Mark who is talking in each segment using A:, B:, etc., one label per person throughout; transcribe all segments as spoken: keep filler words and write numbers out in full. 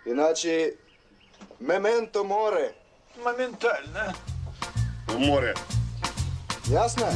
A: Иначе мементо море.
B: Моментально.
C: В море.
A: Ясно?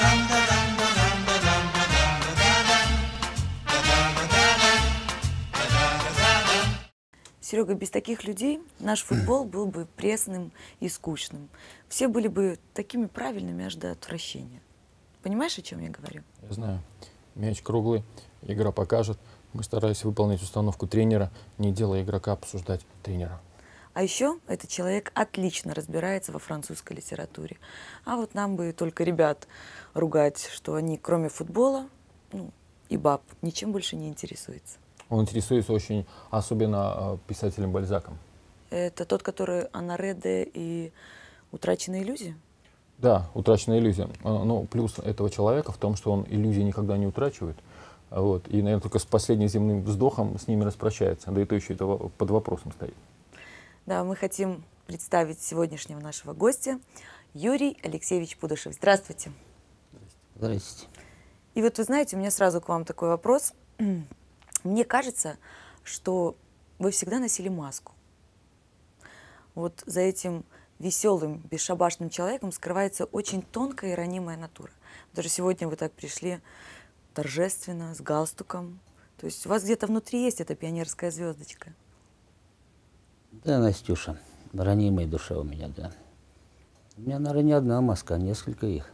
D: Серега, без таких людей наш футбол был бы пресным и скучным. Все были бы такими правильными аж до отвращения. Понимаешь, о чем я говорю?
E: Я знаю. Мяч круглый, игра покажет. Мы старались выполнить установку тренера, не делая игрока обсуждать тренера.
D: А еще этот человек отлично разбирается во французской литературе. А вот нам бы только ребят ругать, что они кроме футбола, ну, и баб, ничем больше не интересуются.
E: Он интересуется очень, особенно писателем Бальзаком.
D: Это тот, который Анаре де и «Утраченная иллюзия»?
E: Да, «Утраченная иллюзия». Но плюс этого человека в том, что он иллюзии никогда не утрачивает. Вот, и, наверное, только с последним земным вздохом с ними распрощается. Да и то еще это под вопросом стоит.
D: Да, мы хотим представить сегодняшнего нашего гостя, Юрий Алексеевич Пудышев. Здравствуйте.
F: Здравствуйте.
D: И вот вы знаете, у меня сразу к вам такой вопрос. Мне кажется, что вы всегда носили маску. Вот за этим веселым, бесшабашным человеком скрывается очень тонкая и ранимая натура. Даже сегодня вы так пришли торжественно, с галстуком. То есть у вас где-то внутри есть эта пионерская звездочка.
F: Да, Настюша, ранимая душа у меня, да. У меня, наверное, не одна маска, а несколько их.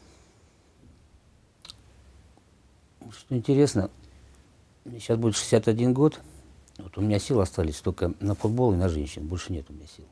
F: Что интересно, мне сейчас будет шестьдесят один год, вот у меня сил остались только на футбол и на женщин, больше нет у меня сил.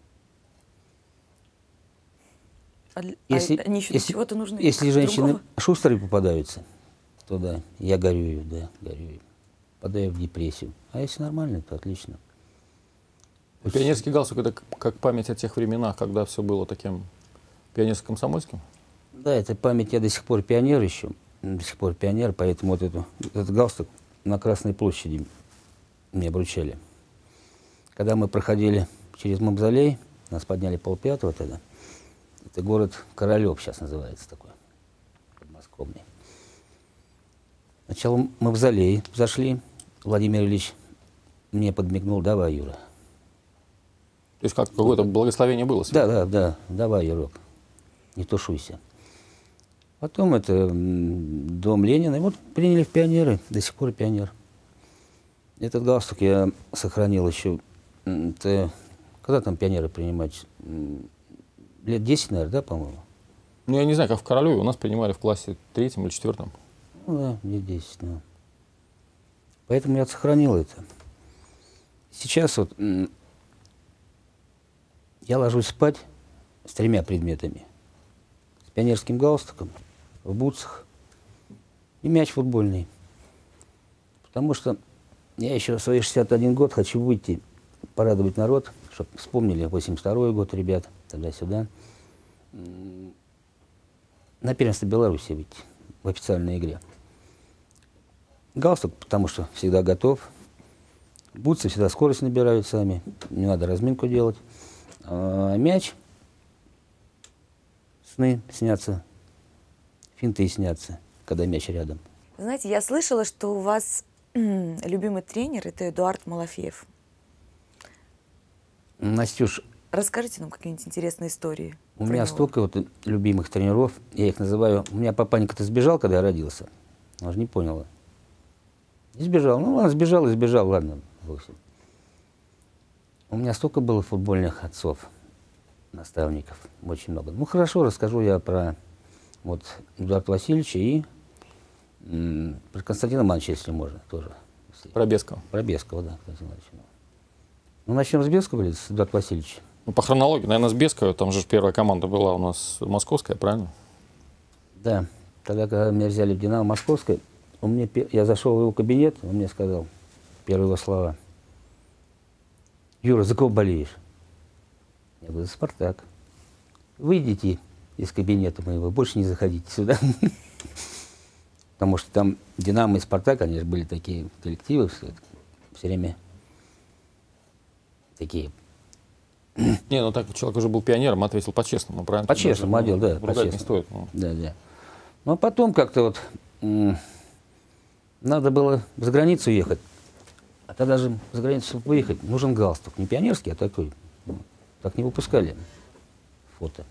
D: А,
F: если,
D: а они еще
F: если,
D: чего-то нужны?
F: если женщины
D: другого?
F: шустрые попадаются, то да, я горюю, да, горюю, попадаю в депрессию. А если нормально, то отлично.
E: Пионерский галстук — это как память о тех временах, когда все было таким пионерско-комсомольским?
F: Да, это память, я до сих пор пионер еще, до сих пор пионер, поэтому вот эту, этот галстук на Красной площади мне обручали. Когда мы проходили через Мавзолей, нас подняли полпятого тогда, это город Королев сейчас называется такой, подмосковный. Сначала в Мавзолей зашли, Владимир Ильич мне подмигнул: давай, Юра.
E: То есть как какое-то благословение было?
F: Да, да, да, давай, Юрок, не тушуйся. Потом это дом Ленина, и вот приняли в пионеры, до сих пор пионер. Этот галстук я сохранил еще, это, когда там пионеры принимать, лет десять, наверное, да, по-моему?
E: Ну, я не знаю, как в Королеве, у нас принимали в классе третьем или четвертом.
F: Ну да, лет десять, да. Поэтому я сохранил это. Сейчас вот я ложусь спать с тремя предметами. С пионерским галстуком, в бутсах и мяч футбольный. Потому что я еще в свои шестьдесят один год хочу выйти, порадовать народ, чтобы вспомнили восемьдесят второй год, ребят, туда-сюда. На первенство Беларуси выйти в официальной игре. Галстук, потому что всегда готов. Бутсы всегда скорость набирают сами, не надо разминку делать. А мяч, сны снятся, финты снятся, когда мяч рядом.
D: Знаете, я слышала, что у вас любимый тренер — это Эдуард Малафеев.
F: Настюш,
D: расскажите нам какие-нибудь интересные истории.
F: У меня него. столько вот любимых тренеров, я их называю. У меня папанька-то сбежал, когда я родился. Он же не понял. Не сбежал. Ну ладно, сбежал и сбежал, ладно. У меня столько было футбольных отцов, наставников, очень много. Ну хорошо, расскажу я про вот Эдуарда Васильевича и м, про Константина Ивановича, если можно, тоже.
E: Про Бескова.
F: Про Бескова, да. Ну начнем с Бескова или с Эдуарда Васильевича?
E: Ну, по хронологии, наверное, с Бескова, там же первая команда была у нас московская, правильно?
F: Да. Тогда, когда меня взяли в «Динамо» Московское, он мне, я зашел в его кабинет, он мне сказал первые его слова: Юра, за кого болеешь? Я говорю: за «Спартак». Выйдите из кабинета моего, больше не заходите сюда. Потому что там «Динамо» и «Спартак», они же были такие коллективы, все время такие.
E: Не, ну так человек уже был пионером, ответил по-честному, правильно?
F: По-честному отдел, да,
E: по-честному. Не стоит. Ну.
F: Да, да. Ну, а потом как-то вот надо было за границу ехать. А тогда же за границу, чтобы выехать, нужен галстук. Не пионерский, а такой. Ну, так не выпускали фото.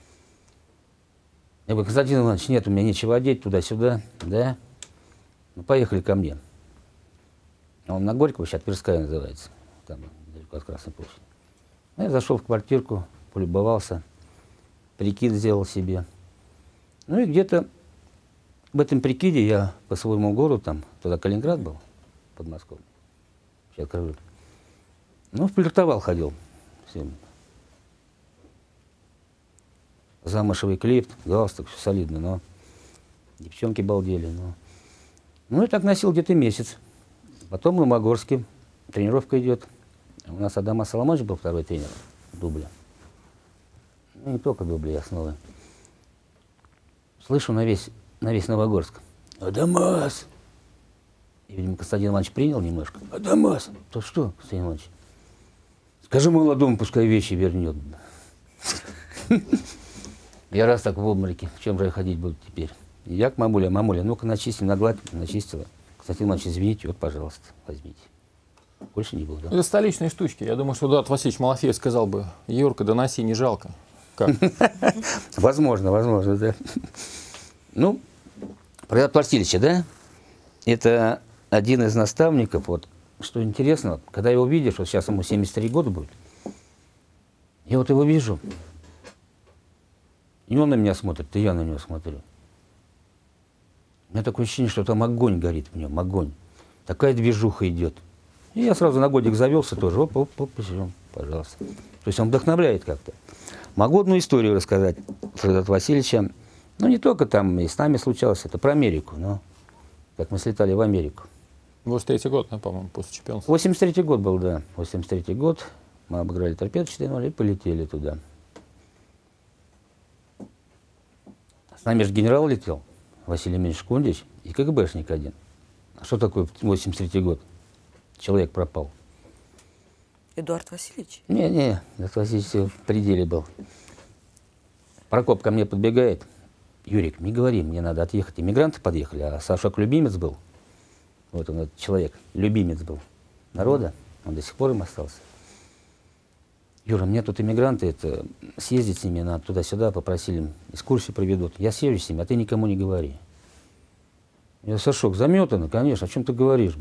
F: Я говорю: Константин Иванович, нет, у меня нечего одеть, туда-сюда. Да? Ну, поехали ко мне. Он на Горького, сейчас Тверская называется. Там, далеко от Красной площади. Я зашел в квартирку, полюбовался, прикид сделал себе. Ну и где-то в этом прикиде я по своему городу, там, туда Калининград был, Подмосковье, сейчас скажу, ну, флиртовал, ходил. Всем. Замышевый клип, галстук, все солидно, но девчонки балдели. Но... Ну и так носил где-то месяц. Потом в Ломогорске тренировка идет. У нас Адамас Соломонович был второй тренер дубля. Ну, не только дубля, основы. Слышу на весь, на весь Новогорск: Адамас! И, видимо, Константин Иванович принял немножко. Адамас! То что, Константин Иванович? Скажи молодому, пускай вещи вернет. Я раз так в обмороке. В чем же я ходить буду теперь? И я к мамуле: мамуля, ну-ка начисти, нагладь, начистила. Константин Иванович, извините, вот, пожалуйста, возьмите. Больше не буду.
E: Это столичные штучки. Я думаю, что Эдуард Васильевич Малафеев сказал бы: Юрка, доноси, не жалко. Как?
F: Возможно, возможно, да. Ну, про Эдуарда Васильевича, да? Это один из наставников. Вот, что интересно, когда его видишь, вот сейчас ему семьдесят три года будет, я вот его вижу, и он на меня смотрит, и я на него смотрю. У меня такое ощущение, что там огонь горит в нем, огонь. Такая движуха идет. И я сразу на годик завелся тоже. Оп, оп, оп, пожалуйста. То есть он вдохновляет как-то. Могу одну историю рассказать про Эдуарда Васильевича. Ну, не только там, и с нами случалось, это про Америку. Но как мы слетали в Америку.
E: восемьдесят третий год, да, по-моему, после чемпионства.
F: восемьдесят третий год был, да. восемьдесят третий год. Мы обыграли торпеду четыре ноль и полетели туда. С нами же генерал летел, Василий Ильич Кундич, и КГБшник один. А что такое восемьдесят третий год? Человек пропал.
D: Эдуард Васильевич?
F: Не, не, Эдуард Васильевич в пределе был. Прокоп ко мне подбегает: Юрик, не говори, мне надо отъехать. Иммигранты подъехали, а Сашок любимец был. Вот он, этот человек, любимец был народа, он до сих пор им остался. Юра, мне тут иммигранты, это, съездить с ними надо туда-сюда, попросили, экскурсию проведут. Я съезжу с ними, а ты никому не говори. Я: Сашок, заметано, конечно, о чем ты говоришь?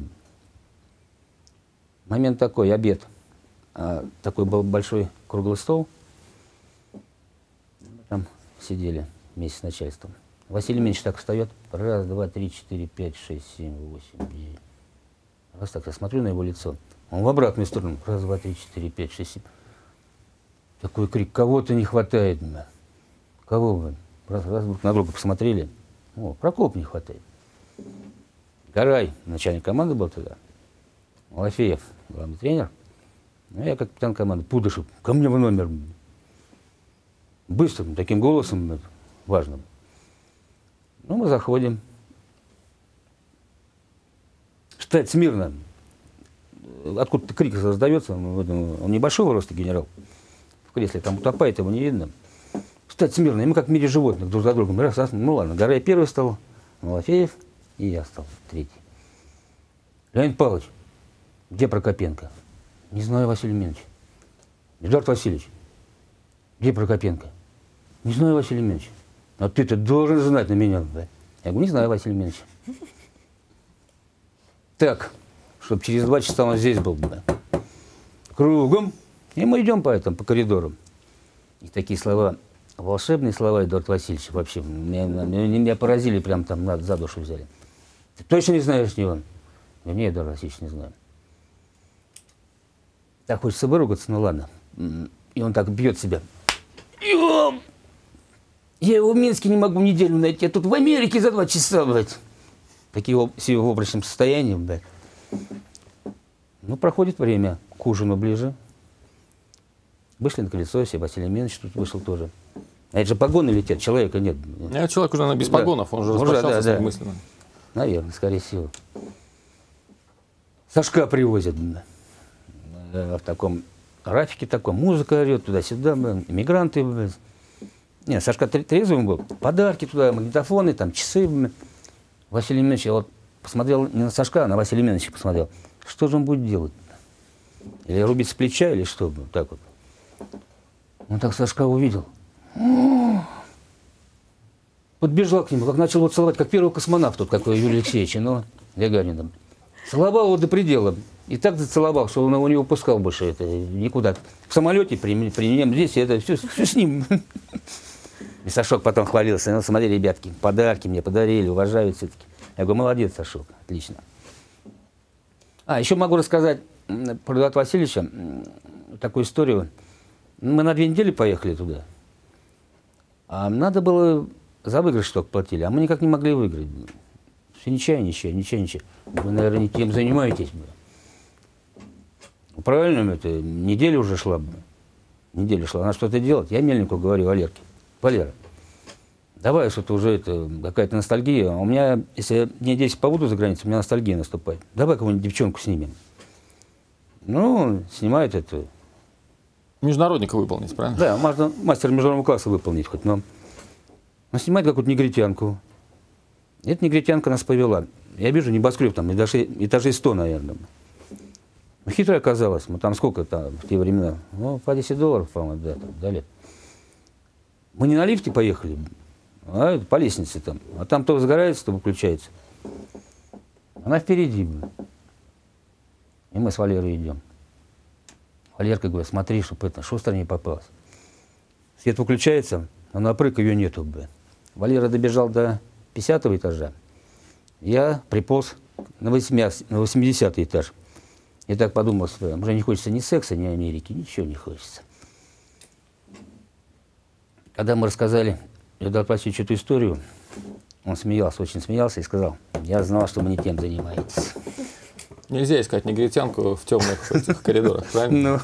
F: Момент такой, обед. А, такой был большой круглый стол. Мы там сидели вместе с начальством. Василий Ильич так встает. Раз, два, три, четыре, пять, шесть, семь, восемь, девять. Раз так, я смотрю на его лицо. Он в обратную сторону. Раз, два, три, четыре, пять, шесть, семь. Такой крик: кого-то не хватает. Кого вы? Раз, раз друг на друга посмотрели. О, Прокоп не хватает. Гарай, начальник команды был тогда. Малафеев, главный тренер. Ну, я как капитан команды. Пудышев, ко мне в номер. Быстрым, таким голосом важным. Ну, мы заходим. Встать смирно. Откуда-то крик раздается. Он небольшого роста генерал. В кресле там утопает, его не видно. Встать смирно. И мы как в мире животных друг за другом. Раз, раз, ну ладно, Гарай первый стал, Малафеев, и я стал третий. Леонид Павлович, где Прокопенко? Не знаю, Василий Ильич. Эдуард Васильевич, где Прокопенко? Не знаю, Василий Ильич. А ты-то должен знать на меня. Да? Я говорю: не знаю, Василий Ильич. Так, чтобы через два часа он здесь был. Да. Кругом. И мы идем по этому, по коридору. И такие слова, волшебные слова Эдуарда Васильевича вообще, меня, меня, меня поразили, прям там на, за душу взяли. Ты точно не знаешь, не он? Я: не, Эдуард Васильевич, не знаю. Так хочется выругаться, ну ладно. И он так бьет себя. Я его в Минске не могу неделю найти, а тут в Америке за два часа, блядь. Такие с его обрачным состоянием, блядь. Ну, проходит время, к ужину ближе. Вышли на колесо, все, Василий Ильич тут вышел тоже. А это же погоны летят, человека нет.
E: А человек уже без погонов, да. Он же распрощался, да, да. Мысленно.
F: Наверное, скорее всего. Сашка привозят. В таком графике таком, музыка орет туда-сюда, иммигранты. Не, Сашка трезвым был. Подарки туда, магнитофоны, там, часы. Василий Ильич, я вот посмотрел не на Сашка, а на Василия Ильича посмотрел. что же он будет делать? Или рубить с плеча, или что? Вот так вот. Он так Сашка увидел. Подбежал к нему, как начал его целовать, как первый космонавт, тут, как Юрий Алексеевич, но Гагарина. Целовал его до предела. И так зацеловал, что он его не выпускал больше это, никуда. В самолете при, при нем, здесь это все, все с ним. И Сашок потом хвалился. Ну, смотри, ребятки, подарки мне подарили, уважают все-таки. Я говорю, молодец, Сашок, отлично. А, еще могу рассказать про Эдуарда Васильевича такую историю. Мы на две недели поехали туда. А надо было за выигрыш только платили, а мы никак не могли выиграть. Все ничего, ничего, ничего, ничего. Вы, наверное, не тем занимаетесь. Правильно, это неделя уже шла. Неделя шла. Надо что-то делать. Я Мельнику говорю, Валерке, Валера, давай что-то уже, это какая-то ностальгия. У меня, если я дней десять побуду за границей, у меня ностальгия наступает. Давай кого-нибудь девчонку снимем. Ну, снимает это.
E: Международника выполнить, правильно?
F: Да, можно мастер международного класса выполнить хоть, но... Он снимает какую-то негритянку. Эта негритянка нас повела. Я вижу небоскреб, там этажей, этажей сто, наверное. Ну, хитрая оказалась. Мы там сколько там в те времена? Ну, по десять долларов, по-моему, да, там, дали. Мы не на лифте поехали, а по лестнице там. А там то загорается, то выключается. Она впереди. И мы с Валерой идем. Валерка говорит, смотри, чтобы это шустро не попалась. Свет выключается, а на прыг ее нету. Блин. Валера добежал до пятидесятого этажа. Я приполз на восьмидесятый этаж. И так подумал, что уже не хочется ни секса, ни Америки, ничего не хочется. Когда мы рассказали Эдуарду Васильевичу эту историю, он смеялся, очень смеялся и сказал, я знал, что вы не тем занимаетесь.
E: Нельзя искать негритянку в темных этих коридорах, правильно?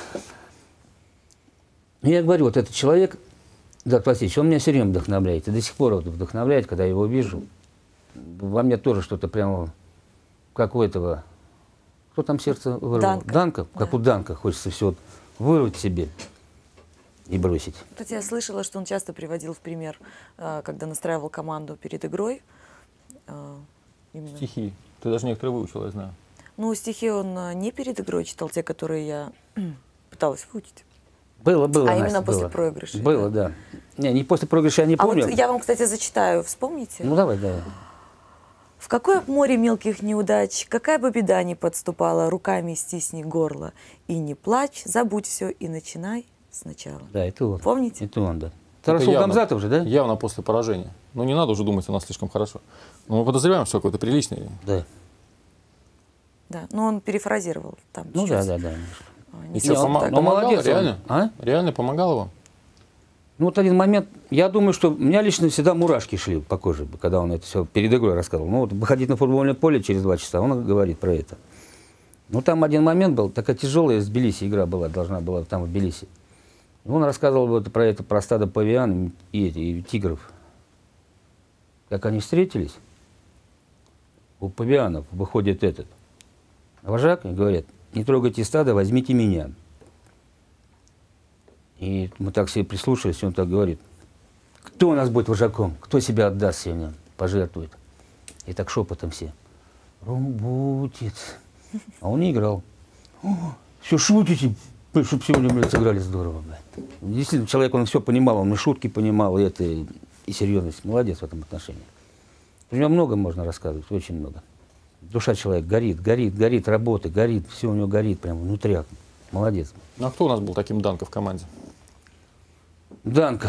F: Ну, я говорю, вот этот человек, Эдуард Васильевич, он меня все время вдохновляет. И до сих пор вот вдохновляет, когда я его вижу. Во мне тоже что-то прямо, как у этого, кто там сердце вырвал?
D: Данка.
F: Данка, как
D: Да.
F: у Данка, хочется все вот вырвать себе и бросить.
D: Кстати, я слышала, что он часто приводил в пример, э, когда настраивал команду перед игрой. э, именно-
E: Стихи. Ты даже некоторые выучил, я знаю.
D: Ну, стихи он э, не перед игрой читал, те, которые я пыталась выучить.
F: Было, было,
D: А
F: Настя,
D: именно после
F: было.
D: проигрыша,
F: Было, да. Не, не после проигрыша я не
D: А
F: помню.
D: вот я вам, кстати, зачитаю. Вспомните?
F: Ну, давай, давай.
D: В какое б море мелких неудач, какая бы беда ни подступала, руками стисни горло и не плачь, забудь все и начинай сначала.
F: Да, это он.
D: Помните?
F: Это он, да.
E: Это
F: Тарасул
E: явно-
F: Гамзатов же, да?
E: Явно после поражения. Ну, не надо уже думать, у нас слишком хорошо. Но мы подозреваем, что какой-то приличный.
F: Да.
D: Да, но он перефразировал там
F: Ну,
D: чуть-чуть.
F: да, да, да.
D: А, не
E: И что,
D: совсем
E: помо-
D: так.
F: ну,
E: помогало?
F: молодец он.
E: Реально?
F: А?
E: Реально помогало вам?
F: Ну, вот один момент, я думаю, что у меня лично всегда мурашки шли по коже, когда он это все перед игрой рассказывал. Ну, вот выходить на футбольное поле через два часа, он говорит про это. Ну, там один момент был, такая тяжелая из Тбилиси игра была, должна была там в Тбилиси. И он рассказывал вот про это, про стадо павиан и, эти, и тигров. Как они встретились, у павианов выходит этот вожак и говорит, не трогайте стадо, возьмите меня. И мы так все прислушались, и он так говорит, кто у нас будет вожаком, кто себя отдаст сегодня, пожертвует. И так шепотом все, Ромбутец. А он не играл. Все шутите, чтобы сегодня, блядь, сыграли здорово. Блядь. Действительно, человек, он все понимал, он и шутки понимал, и это, и серьезность. Молодец в этом отношении. У него много можно рассказывать, очень много. Душа человека горит, горит, горит, работа, горит, все у него горит прямо внутри. Молодец.
E: Ну, а кто у нас был таким Данко в команде?
F: Данка.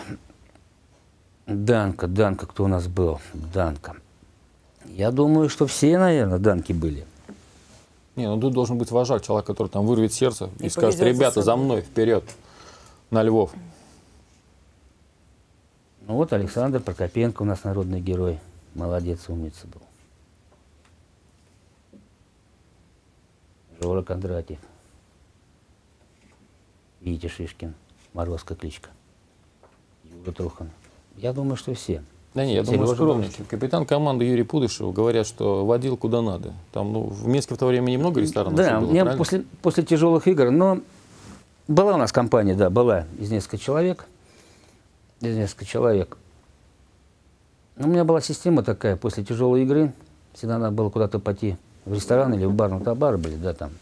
F: Данка, Данка, кто у нас был? Данка. Я думаю, что все, наверное, Данки были.
E: Не, ну тут должен быть вожак, человек, который там вырвет сердце и,
D: И
E: скажет,
D: поведет за
E: ребята, за
D: собой.
E: мной, вперед, на Львов.
F: Ну вот Александр Прокопенко у нас народный герой. Молодец, умница был. Жора Кондратьев. Витя Шишкин. Морозко кличка. Юра Трухан. Я думаю, что все.
E: Да не, я
F: Сережа
E: думаю, скромненький.
F: Бабушкин.
E: Капитан команды Юрий Пудышев, говорят, что водил куда надо. Там, ну, в Минске в то время немного ресторанов
F: Да,
E: было,
F: у меня
E: правильно?
F: после, после тяжелых игр, но была у нас компания, да, была из нескольких человек. Из нескольких человек. Но у меня была система такая, после тяжелой игры всегда надо было куда-то пойти в ресторан или в бар, ну, табары были, да, там.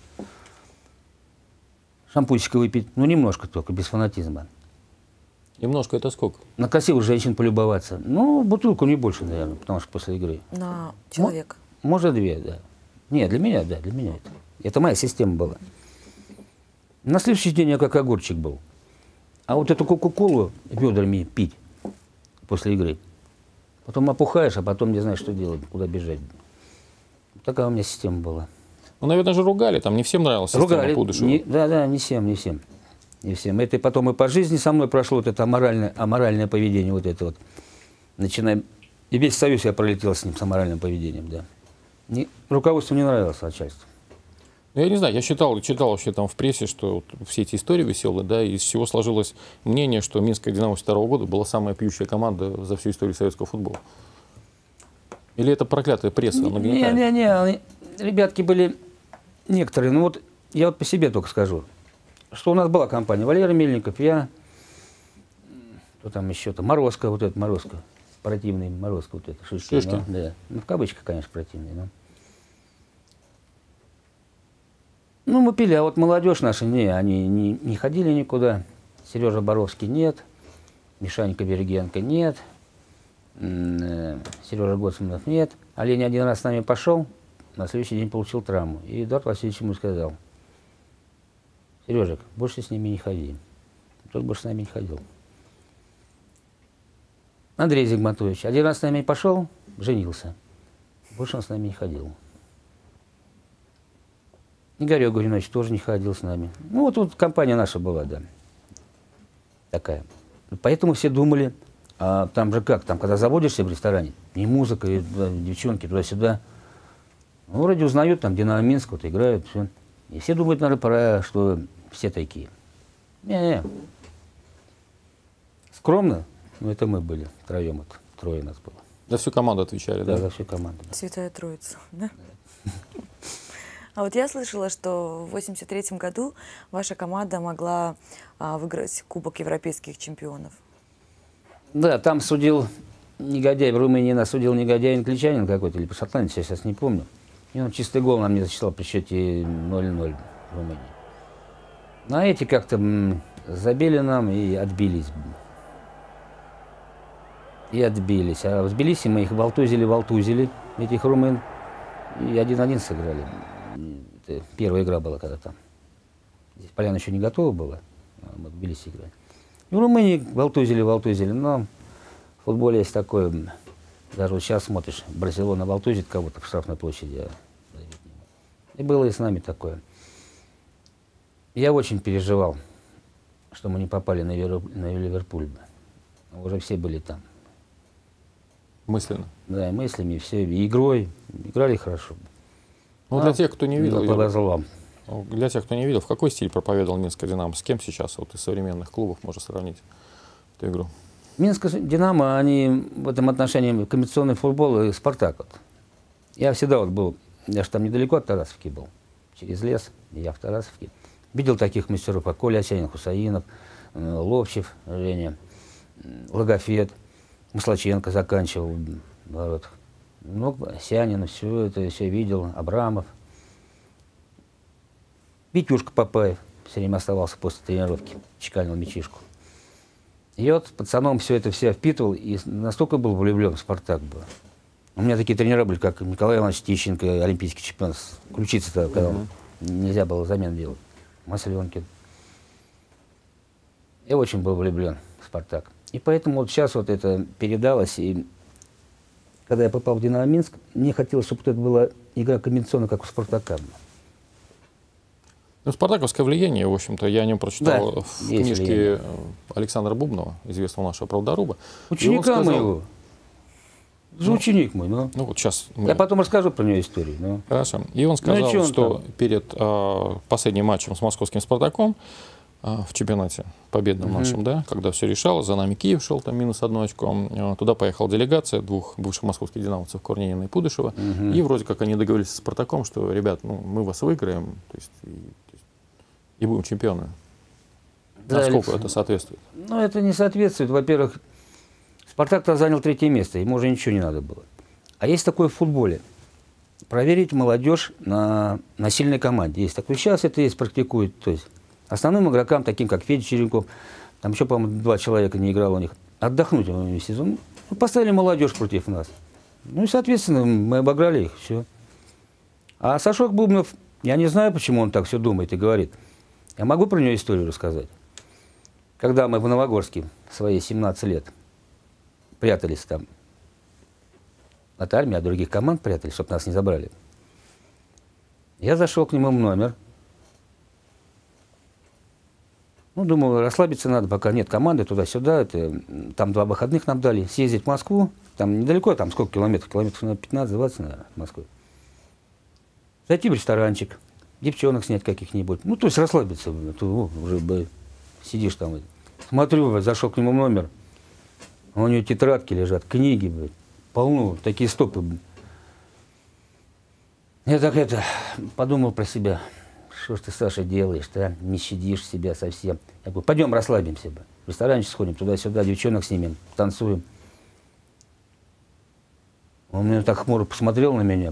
F: Шампунчика выпить, ну, немножко только, без фанатизма.
E: Немножко это сколько?
F: На красивых женщин полюбоваться. Ну, бутылку не больше, наверное, потому что после игры.
D: На человека.
F: Может, две, да. Нет, для меня, да, для меня это. Это моя система была. На следующий день я как огурчик был. А вот эту кока-колу ведрами пить после игры. Потом опухаешь, а потом не знаешь, что делать, куда бежать. Такая у меня система была.
E: Ну, наверное же, ругали, там не всем нравилась система
F: Ругали.
E: Кудышева.
F: Не, да, да, не всем, не всем. Не всем. Это и потом и по жизни со мной прошло вот это аморальное, аморальное поведение, вот это вот. Начинаем. И весь союз я пролетел с ним, с аморальным поведением, да. Не, руководству не нравилось начальство.
E: Ну, я не знаю, я читал, читал вообще там в прессе, что вот все эти истории веселые, да, из всего сложилось мнение, что Минская «Динамо» второго года была самая пьющая команда за всю историю советского футбола. Или это проклятая пресса?
F: Не-не-не, ребятки были некоторые, ну вот я вот по себе только скажу, что у нас была компания, Валерий Мельников, я, кто там еще-то, Морозко, вот этот Морозко, противный Морозко, вот это, Шишкин.
E: Шишкин.
F: Ну, да. Ну, в кавычках, конечно, противный, но. Ну, мы пили, а вот молодежь наша, не, они не, не ходили никуда. Сережа Боровский нет, Мишанька Бергенко нет, Сережа Гоцманов нет. Олень один раз с нами пошел, на следующий день получил травму. И Эдуард Васильевич ему сказал: Сережек, больше с ними не ходи. Тот больше с нами не ходил. Андрей Зигматович один раз с нами пошел, женился. Больше он с нами не ходил. Игорь Гуринович тоже не ходил с нами. Ну, вот тут компания наша была, да. Такая. Поэтому все думали, а там же как, там, когда заводишься в ресторане, не музыка, и, да, девчонки туда-сюда. Ну, вроде узнают, там, Динамо Минск, вот играют, все. И все думают, наверное, пора, что все такие. Не-не. Скромно, но это мы были, втроем, вот, трое нас было.
E: За всю команду отвечали,
F: Да,
E: да?
F: за всю команду.
D: Святая Троица, да? А вот я слышала, что в восемьдесят третьем году ваша команда могла а, выиграть Кубок Европейских чемпионов.
F: Да, там судил негодяй, в Румынии нас судил негодяй англичанин какой-то, или шотландец, я сейчас не помню. И он чистый гол нам не зачитал при счете ноль-ноль в Румынии. Ну, а эти как-то м, забили нам и отбились. И отбились. А в Тбилиси мы их волтузили-волтузили, этих румын, и один-один сыграли. Это первая игра была, когда там. Здесь Поляна еще не готова была, а мы в Тбилиси играли. И в Румынии волтузили-волтузили, но в футболе есть такое, даже вот сейчас смотришь, Барселона волтузит кого-то в штрафной площади. И было и с нами такое. Я очень переживал, что мы не попали на, Вер... на Ливерпуль. Уже все были там.
E: Мысленно.
F: Да, и мыслями, и все, и игрой. Играли хорошо.
E: Ну,
F: а,
E: для тех, кто не видел,
F: по разлом.
E: для тех, кто не видел, в какой стиль проповедовал Минская «Динамо»? С кем сейчас вот из современных клубов можно сравнить эту игру?
F: Минская «Динамо», они в этом отношении комбинационный футбол и «Спартак». Вот. Я всегда вот был, я же там недалеко от Тарасовки был, через лес, я в Тарасовке. Видел таких мастеров, как Коля Осянин, Хусаинов, Ловчев, Женя, Логофет, Маслаченко заканчивал в воротах. Ну, Осянин, все это, все видел, Абрамов. Витюшка Папаев все время оставался после тренировки, чеканил мячишку. И вот пацаном все это все впитывал, и настолько был влюблен в «Спартак» был. У меня такие тренеры были, как Николай Иванович Тищенко, олимпийский чемпион, ключица-то, когда uh-huh. нельзя было замен делать, Масленкин. Я очень был влюблен в «Спартак». И поэтому вот сейчас вот это передалось, и когда я попал в «Динамо Минск», мне хотелось, чтобы это была игра комбинационная, как у «Спартака».
E: Ну, спартаковское влияние, в общем-то, я о нем прочитал
F: да,
E: в книжке влияние. Александра Бубнова, известного нашего правдоруба.
F: Ученика
E: сказал,
F: моего. Же
E: ну,
F: ученик мой, ну.
E: Ну, вот сейчас мы...
F: Я потом расскажу про нее историю. Ну.
E: Хорошо. И он сказал,
F: ну, и он
E: что
F: там?
E: перед э, последним матчем с московским «Спартаком» э, в чемпионате победном uh-huh. нашем, да, когда все решалось, за нами Киев шел, там минус одно очко, э, туда поехала делегация двух бывших московских динамовцев, Корненина и Пудышева, uh-huh. и вроде как они договорились с «Спартаком», что, ребят, ну, мы вас выиграем, то есть, и, то есть, и будем чемпионами. Да, насколько Алекс, это соответствует?
F: Ну, это не соответствует. Во-первых, «Спартак» занял третье место, ему уже ничего не надо было. А есть такое в футболе. проверить молодежь на, на сильной команде. Есть такой, сейчас это есть, практикуют. То есть основным игрокам, таким как Федя Черенков, там еще, по-моему, два человека не играло у них, отдохнуть в сезон. Ну, поставили молодежь против нас. Ну и, соответственно, мы обыграли их, все. А Сашок Бубнов, я не знаю, почему он так все думает и говорит. Я могу про него историю рассказать. Когда мы в Новогорске, свои семнадцать лет, прятались там от армии, от других команд прятались, чтобы нас не забрали. Я зашел к нему в номер. Ну, думал, расслабиться надо, пока нет команды, туда-сюда. Это, там два выходных нам дали, съездить в Москву. Там недалеко, там сколько километров? Километров пятнадцать-двадцать, наверное, от Москвы. Зайти в ресторанчик, девчонок снять каких-нибудь. Ну, то есть расслабиться. То, о, уже бы сидишь там. Смотрю, зашел к нему в номер. У него тетрадки лежат, книги, блядь, полно, такие стопы. Блядь. Я так это, подумал про себя. Что ж ты, Саша, делаешь-то, а? Не щадишь себя совсем. Я говорю, пойдем расслабимся. Бы. В ресторанчик сходим, туда-сюда, девчонок снимем, танцуем. Он меня так хмуро посмотрел на меня.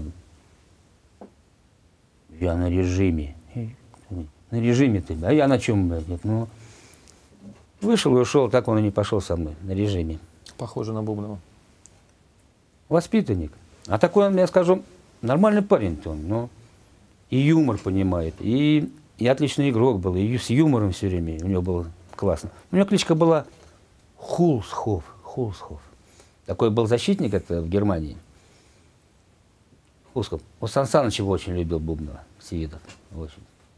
F: Я на режиме. На режиме ты, а я на чем, блядь? Ну, вышел и ушел, так он и не пошел со мной, на режиме.
E: Похоже на Бубнова.
F: Воспитанник. А такой он, я скажу, нормальный парень-то он, но и юмор понимает, и, и отличный игрок был, и с юмором все время у него было классно. У него кличка была Хулсхоф. Хулсхоф. Такой был защитник это в Германии. Хулсхоф. Вот Сан Саныч его очень любил, Бубнова, Севидов. Очень.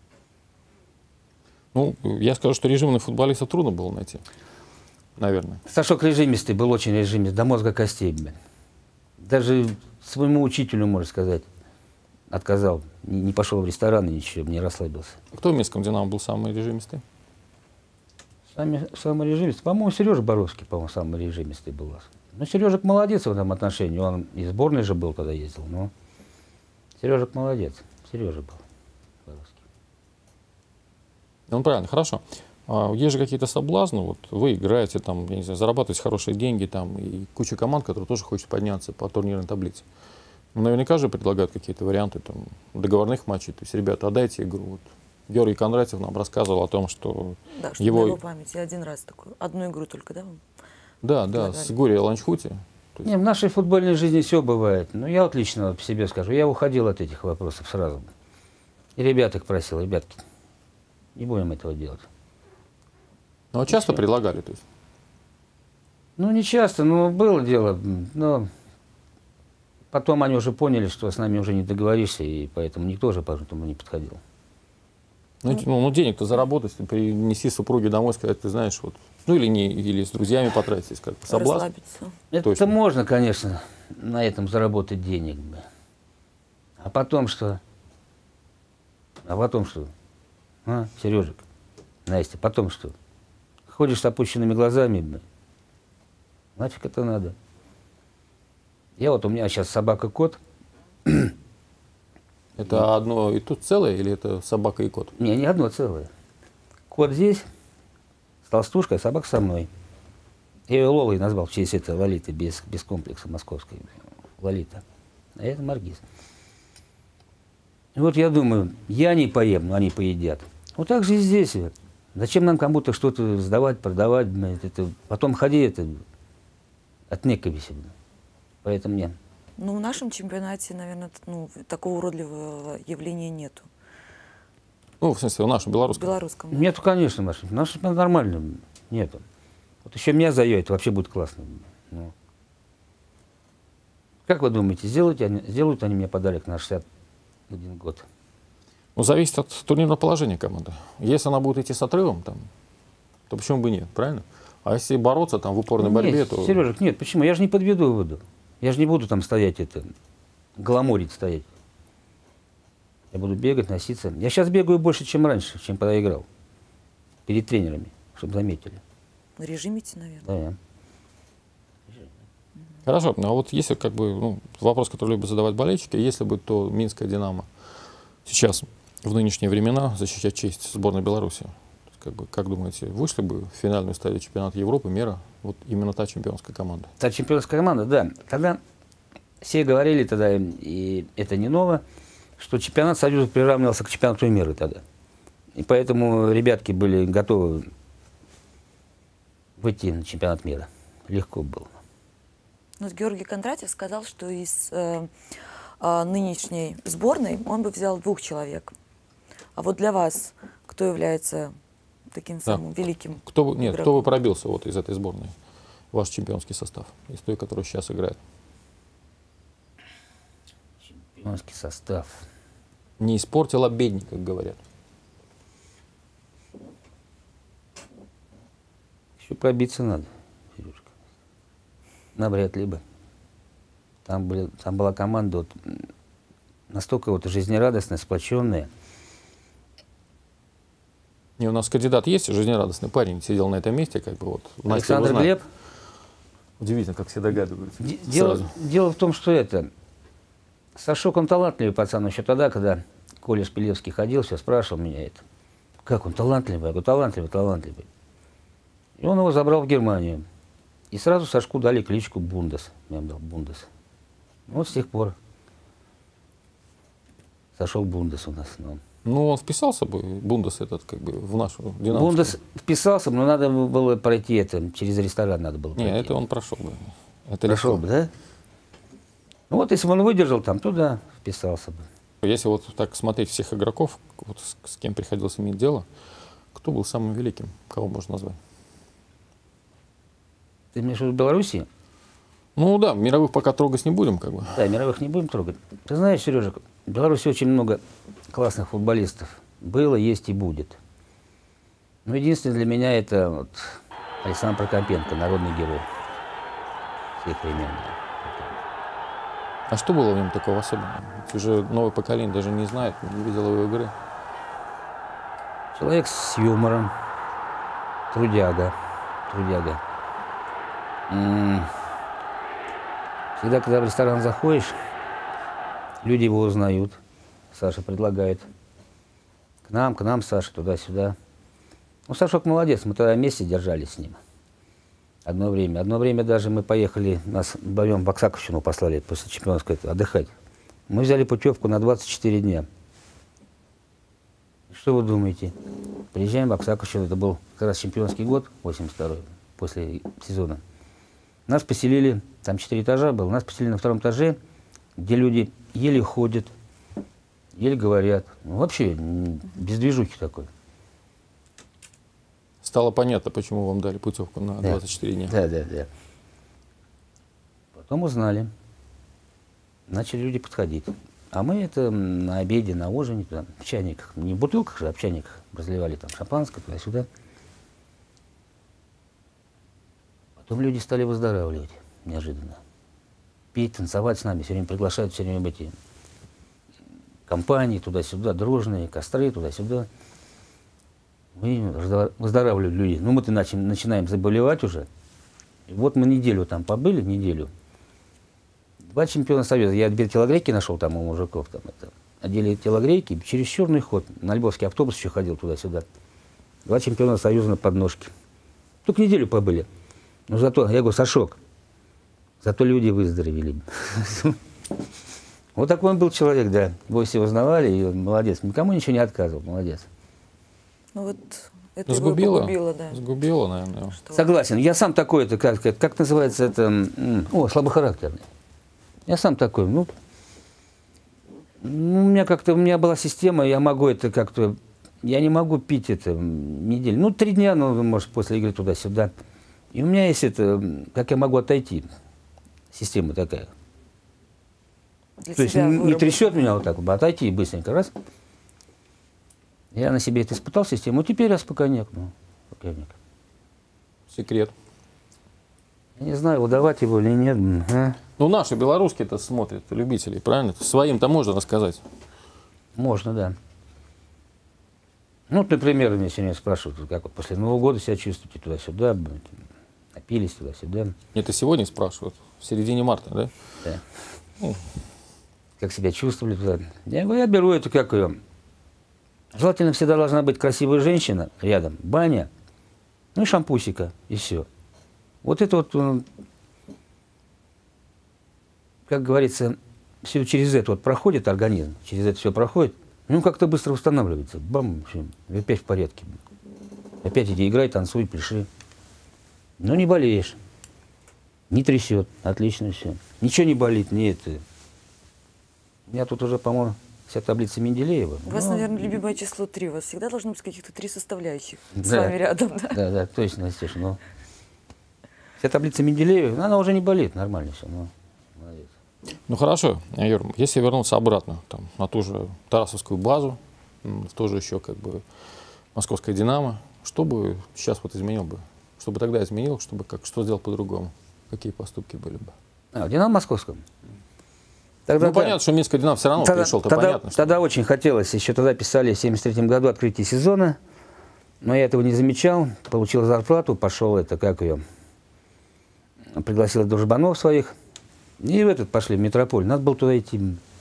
E: Ну, я скажу, что режимных футболистов трудно было найти. Наверное.
F: Сашок режимистый, был очень режимист, до мозга костей. Блин. Даже своему учителю, можно сказать, отказал. Не, не пошел в ресторан и ничего, не расслабился.
E: Кто в Минском «Динамо» был самый режимистый?
F: Сами, самый режимистый? По-моему, Сережа Боровский, по-моему, самый режимистый был. Ну, Сережик молодец в этом отношении. Он и сборной же был, когда ездил. Но Сережик молодец. Сережа был Боровский.
E: Ну, правильно, хорошо. А есть же какие-то соблазны, вот вы играете, там, я не знаю, зарабатываете хорошие деньги, там, и куча команд, которые тоже хочет подняться по турнирной таблице. Ну, наверняка же предлагают какие-то варианты там, договорных матчей. То есть, ребята, отдайте игру. Вот. Георгий Кондратьев нам рассказывал о том, что
D: Да, что
E: его...
D: на его памяти один раз такую, одну игру только, да? вам
E: Да, да,
D: предлагали?
E: с Гурия Ланчхути. Есть...
F: Не, в нашей футбольной жизни все бывает. Но я вот лично по себе скажу, я уходил от этих вопросов сразу. И ребят их просил, ребятки, не будем этого делать.
E: Ну, а часто предлагали, то есть?
F: Ну, не часто, но было дело. Но потом они уже поняли, что с нами уже не договоришься, и поэтому никто уже поэтому не подходил.
E: Ну, ну, ну денег-то заработать, принеси супруге домой, сказать, ты знаешь, вот, ну или не, или с друзьями потратить, как бы соблазн.
D: Расслабиться.
F: Это
E: Точно.
F: можно, конечно, на этом заработать денег. бы. А потом что? А потом что? А, Сережик, Настя, потом что? Ходишь с опущенными глазами, бля. Нафиг это надо? Я вот, у меня сейчас собака-кот.
E: Это одно и тут целое, или это собака и кот?
F: Не, не одно целое. Кот здесь, с толстушкой, а собака со мной. Я ее Лолой назвал в честь этой Лолиты, без, без комплекса московской. Лолита. А это Маргиз. И вот я думаю, я не поем, но они поедят. Вот так же и здесь. Зачем нам кому-то что-то сдавать, продавать? Это, потом ходи, это отнекивайся. Поэтому нет.
D: Ну, в нашем чемпионате, наверное, ну, такого уродливого явления нету.
E: Ну, в смысле, в нашем
D: В
E: белорусском.
D: белорусском. да.
F: Нету, конечно, в нашем. В нашем нормально. Нету. Вот еще меня заедет, вообще будет классно. Ну. Как вы думаете, сделают они, сделают они мне подарок на шестьдесят один год?
E: Ну, зависит от турнирного положения команды. Если она будет идти с отрывом, там, то почему бы нет, правильно? А если бороться там в упорной борьбе,
F: Нет,
E: то...
F: Сережек, нет, почему? Я же не подведу буду. Я же не буду там стоять, это, гламурить стоять. Я буду бегать, носиться. Я сейчас бегаю больше, чем раньше, чем когда играл. Перед тренерами, чтобы заметили.
D: На режиме-те, наверное.
F: Да.
E: Хорошо, а вот если как бы, ну, вопрос, который любят задавать болельщики, если бы то Минская «Динамо» сейчас, в нынешние времена, защищать честь сборной Беларуси, как бы, как думаете, вышли бы в финальную стадию чемпионата Европы, мира, вот именно та чемпионская команда?
F: Та чемпионская команда, да. Тогда все говорили тогда, и это не ново, что чемпионат Союза приравнивался к чемпионату мира тогда. И поэтому ребятки были готовы выйти на чемпионат мира. Легко было.
D: Ну, вот Георгий Кондратьев сказал, что из э, э, нынешней сборной он бы взял двух человек. А вот для вас кто является таким
E: Да.
D: самым великим
E: Кто, бы- нет,
D: игроком?
E: кто бы пробился вот из этой сборной? Ваш чемпионский состав, из той, которая сейчас играет.
F: Чемпионский состав.
E: Не испортил, а бедник, как говорят.
F: Еще пробиться надо, Сережка. Навряд ли бы. Там, были, там была команда вот, м, настолько вот жизнерадостная, сплоченная.
E: Не, у нас кандидат есть, жизнерадостный парень, сидел на этом месте, как бы вот. Настя его
F: Александр
E: знает.
F: Глеб.
E: Удивительно, как все догадываются.
F: Де- Дело,
E: Сразу.
F: дело в том, что это... Сашок, он талантливый пацан еще тогда, когда Коля Шпилевский ходил, все спрашивал меня это. Как он талантливый? Я говорю, талантливый, талантливый. И он его забрал в Германию. И сразу Сашку дали кличку Бундес. Я ему дал Бундес. Вот с тех пор сошел Бундес у нас. Ну.
E: Ну, он вписался бы, Бундес этот, как бы, в нашу динамику.
F: Бундес вписался, но надо было пройти это, через ресторан надо было
E: Не,
F: пройти.
E: это он прошел бы. Это
F: Прошел
E: легко.
F: бы, да? Ну вот если бы он выдержал там, то да, вписался бы.
E: Если вот так смотреть всех игроков, вот с, с кем приходилось иметь дело, кто был самым великим, кого можно назвать?
F: Ты имеешь в виду в Беларуси?
E: Ну да, мировых пока трогать не будем, как бы.
F: Да, мировых не будем трогать. Ты знаешь, Сережа, в Беларуси очень много классных футболистов. Было, есть и будет. Но единственное для меня это вот Александр Прокопенко, народный герой всех времен.
E: А что было в нем такого особенного? Ведь уже новое поколение даже не знает, не видело его игры.
F: Человек с юмором, трудяга, трудяга. М, Всегда, когда в ресторан заходишь, люди его узнают. Саша предлагает. К нам, к нам, Саша, туда-сюда. Ну, Сашок молодец, мы тогда вместе держались с ним. Одно время. Одно время даже мы поехали, нас вдвоем в Оксаковщину послали после чемпионской отдыхать. Мы взяли путевку на двадцать четыре дня. Что вы думаете? Приезжаем в Оксаковщину, это был как раз чемпионский год, восемьдесят второй, после сезона. Нас поселили, там четыре этажа было, нас поселили на втором этаже, где люди еле ходят, еле говорят. Ну, вообще, м, без движухи такой.
E: Стало понятно, почему вам дали путевку на
F: Да.
E: двадцать четыре дня.
F: Да, да, да. Потом узнали. Начали люди подходить. А мы это м, на обеде, на ужине, там, в чайниках, не в бутылках же, а в чайниках разливали там шампанское, туда-сюда. Потом люди стали выздоравливать неожиданно. Петь, танцевать с нами, все время приглашают, все время в эти компании, туда-сюда, дружные, костры, туда-сюда. Мы раздо- выздоравливали люди. Ну, мы-то начи- начинаем заболевать уже. И вот мы неделю там побыли, неделю. Два чемпиона Союза. Я две телогрейки нашел там у мужиков. Там, это, одели телогрейки, через черный ход. На Львовский автобус еще ходил туда-сюда. Два чемпиона Союза на подножке. Только неделю побыли. Но зато, я говорю, Сашок, зато люди выздоровели. Вот такой он был человек, да. Его все узнавали, и он молодец. Никому ничего не отказывал, молодец.
D: Ну вот это его
E: Сгубило,
D: погубило, да.
E: сгубило, наверное.
D: Что-
F: Согласен. Я сам такой, это как, как, как называется это? м, О, слабохарактерный. Я сам такой. Ну, ну, у меня как-то, у меня была система, я могу это как-то, я не могу пить это м, неделю. Ну, три дня, ну, может, после игры туда-сюда. И у меня есть это, м, как я могу отойти. Система такая.
D: Для
F: То есть
D: себя
F: н- не
D: выработать.
F: трясет меня вот так, вот, а отойти быстренько, раз. Я на себе это испытал систему, теперь я спокойнек. Ну, спокойнек.
E: Секрет.
F: Я не знаю, выдавать его или нет. м, а?
E: Ну, наши белорусские-то смотрят, любители, правильно? Своим-то можно рассказать.
F: Можно, да. Ну, вот, например, меня сегодня спрашивают, как вот после Нового года себя чувствуете туда-сюда, блин, напились туда-сюда.
E: Это сегодня спрашивают, в середине марта, да?
F: Да.
E: Ну.
F: Как себя чувствовали туда. Я говорю, я беру эту, как ее. Желательно всегда должна быть красивая женщина рядом, баня, ну и шампусика, и все. Вот это вот м, как говорится, все через это вот проходит организм, через это все проходит, ну как-то быстро восстанавливается. Бам, все, опять в порядке. Опять иди играй, танцуй, пляши. Но не болеешь, не трясет, отлично все. Ничего не болит, не это. У меня тут уже, по-моему, вся таблица Менделеева.
D: У вас,
F: Ну,
D: наверное, любимое число три. У вас всегда должно быть каких-то три составляющих с
F: Да.
D: вами рядом, да?
F: Да, да, точно, Настюша. Ну, вся таблица Менделеева, ну, она уже не болит, нормально все. Ну, молодец.
E: Ну хорошо, Юр, если вернуться обратно там, на ту же Тарасовскую базу, м, в то же еще как бы московское «Динамо», что бы сейчас вот изменил бы? Что бы тогда изменил, чтобы как, что сделал по-другому? Какие поступки были бы?
F: А, в «Динамо» московском? Тогда,
E: Ну
F: да.
E: понятно, что Минское «Динамо» все равно
F: Тогда,
E: пришел-то
F: тогда,
E: понятно. Что...
F: тогда очень хотелось, еще тогда писали в семьдесят третьем году открытие сезона, но я этого не замечал, получил зарплату, пошел это, как ее, пригласил дружбанов своих, и в этот пошли, в метрополь. Надо было туда идти.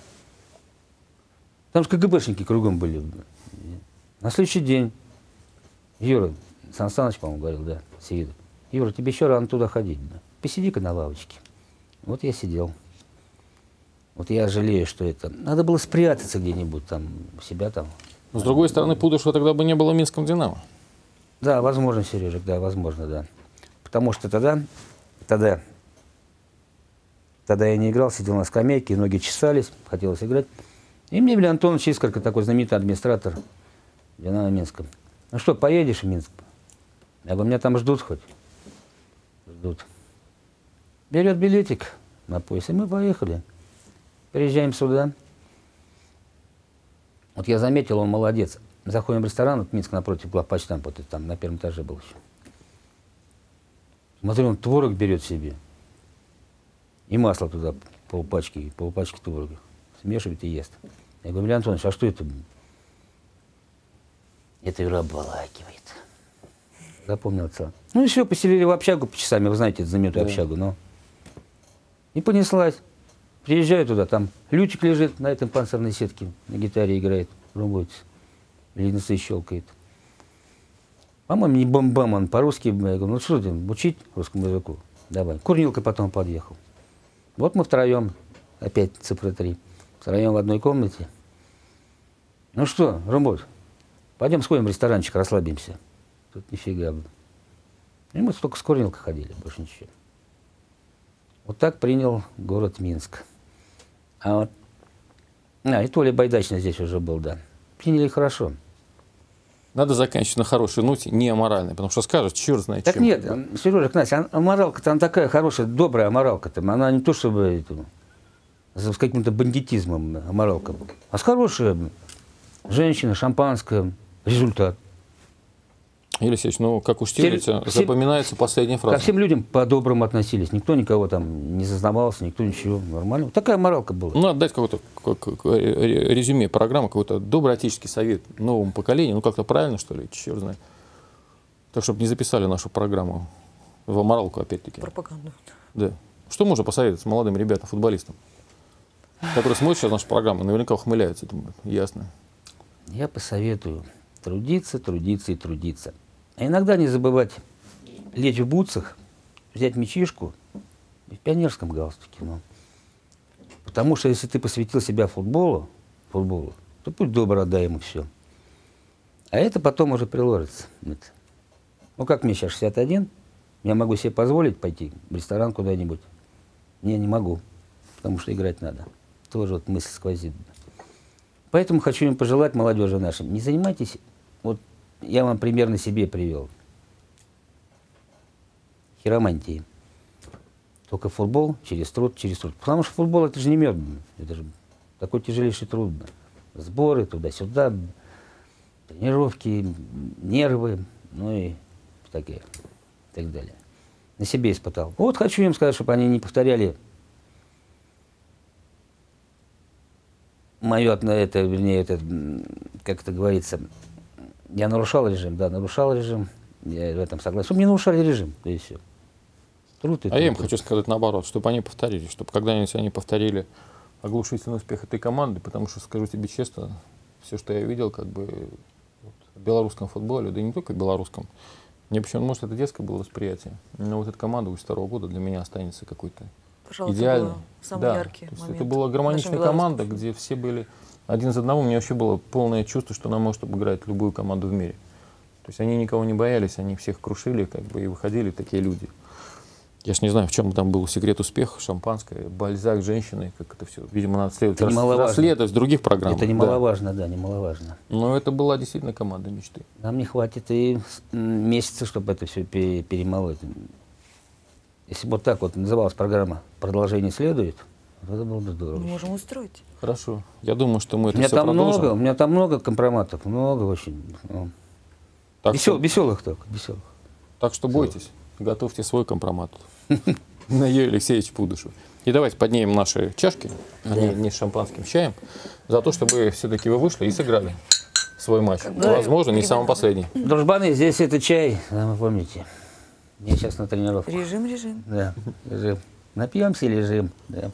F: Там же КГБшники кругом были. На следующий день Юра, Сан Саныч, по-моему, говорил, да, Сеидов, Юра, тебе еще рано туда ходить. Да. Посиди-ка на лавочке. Вот я сидел. Вот я жалею, что это... Надо было спрятаться где-нибудь там, у себя там.
E: Но, с другой стороны, Пудышева тогда бы не было в Минском «Динамо».
F: Да, возможно, Сережек, да, возможно, да. Потому что тогда, тогда, тогда я не играл, сидел на скамейке, ноги чесались, хотелось играть. И мне Илья Антонович Искорка, такой знаменитый администратор «Динамо» Минска. Ну что, поедешь в Минск? Я говорю, меня там ждут хоть? Ждут. Берет билетик на пояс, и мы поехали. Приезжаем сюда. Вот я заметил, он молодец. Заходим в ресторан, вот Минск напротив, главпочтамт, вот там на первом этаже был еще. Смотрю, он творог берет себе. И масло туда, полпачки, полпачки творога. Смешивает и ест. Я говорю, Илья Антонович, а что это? Это Юра обволакивает. Запомнил целое. Ну и все, поселили в общагу по часами, вы знаете, эту знаменитую
E: Да.
F: общагу, но... И понеслась. Приезжаю туда, там Лютик лежит на этом панцирной сетке, на гитаре играет, рубается, леденцы щелкает. По-моему, не бам-бам, он по-русски. Я говорю, ну что ты, учить русскому языку? Давай. Курнилка потом подъехал. Вот мы втроем, опять цифра три, втроем в одной комнате. Ну что, Румбот, пойдем сходим в ресторанчик, расслабимся. Тут нифига. И мы только с Курнилкой ходили, больше ничего. Вот так принял город Минск. А вот, а, и Толя Байдачный здесь уже был, да. Приняли хорошо.
E: Надо заканчивать на хорошей ноте, не аморальной, потому что скажут, черт знает
F: Так
E: чем.
F: нет, Сережа, Настя, а аморалка-то она такая хорошая, добрая аморалка-то. Она не то чтобы это, с каким-то бандитизмом аморалка, а с хорошая женщина, шампанское, результат.
E: Юрий Алексеевич, ну как у Штирлица
F: Все-
E: запоминается последняя фраза.
F: Ко всем людям по-доброму относились. Никто никого там не зазнавался, никто ничего. Нормально. Такая моралка была.
E: Ну, надо дать какое-то как- как- резюме программы, какой-то добрый отеческий совет новому поколению. Ну, как-то правильно, что ли, черт знает. Так, чтобы не записали нашу программу в аморалку, опять-таки.
D: Пропаганду.
E: Да. Что можно посоветовать молодым ребятам, футболистам, которые смотрят сейчас нашу программу, наверняка ухмыляются, думают, ясно.
F: Я посоветую трудиться, трудиться и трудиться. А иногда не забывать лечь в бутсах, взять мячишку и в пионерском галстуке. Ну. Потому что если ты посвятил себя футболу, футболу, то будь добр, отдай ему все. А это потом уже приложится. Это. Ну как мне сейчас шестьдесят один, я могу себе позволить пойти в ресторан куда-нибудь. Не, не могу, потому что играть надо. Тоже вот мысль сквозит. Поэтому хочу им пожелать, молодежи нашим, не занимайтесь, вот я вам примерно себе привел, хиромантией. Только футбол через труд, через труд. Потому что футбол это же не мед, это же такой тяжелейший труд. Сборы туда-сюда, тренировки, нервы, ну и такие, и так далее. На себе испытал. Вот хочу им сказать, чтобы они не повторяли мое, это, вернее, это, как это говорится, я нарушал режим, да, нарушал режим, я в этом согласен. Чтобы не нарушали режим, да и все. Труд и
E: А
F: труд.
E: я им хочу сказать наоборот, чтобы они повторили, чтобы когда-нибудь они повторили оглушительный успех этой команды, потому что, скажу тебе честно, все, что я видел, как бы вот, в белорусском футболе, да и не только в белорусском, мне почему-то, может, это детское было восприятие, но вот эта команда две тысячи второго года для меня останется какой-то
D: Пожалуй,
E: идеально.
D: это был самый
E: Да.
D: яркий
E: То есть
D: момент
E: это была
D: в
E: гармоничная
D: нашем
E: команда,
D: белорусском
E: где все были один из одного. У меня вообще было полное чувство, что она может обыграть любую команду в мире. То есть они никого не боялись, они всех крушили, как бы, и выходили такие люди. Я ж не знаю, в чем там был секрет успеха, шампанское, бальзак, женщины, как это все. Видимо, надо следовать,
F: Это немаловажно.
E: расследовать в других программах.
F: Это
E: да.
F: немаловажно, да, немаловажно.
E: Но это была действительно команда мечты.
F: Нам не хватит и м, месяца, чтобы это все перемолоть. Если бы вот так вот называлась программа «Продолжение следует», вот это было бы здорово.
D: Мы можем устроить.
E: Хорошо. Я думаю, что мы
F: У
E: это
F: меня
E: все
F: там
E: продолжим.
F: много, у меня там много компроматов, много очень. Ну,
E: Так,
F: весел-
E: что,
F: веселых только, веселых.
E: так что бойтесь, готовьте свой компромат на Юрия Алексеевича Пудышева. И давайте поднимем наши чашки, а не, не с шампанским, с чаем, за то, чтобы все-таки вы вышли и сыграли свой матч.
D: Да,
E: Возможно, не
D: ребята,
E: самый последний.
F: Дружбаны, здесь это чай, да, вы помните. Я сейчас на тренировку.
D: Режим, режим.
F: Да, лежим. Напьемся и лежим. Да.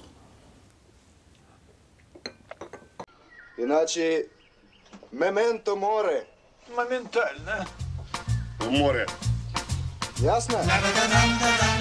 A: Иначе мементо море.
B: Моментально.
C: В море.
A: Ясно?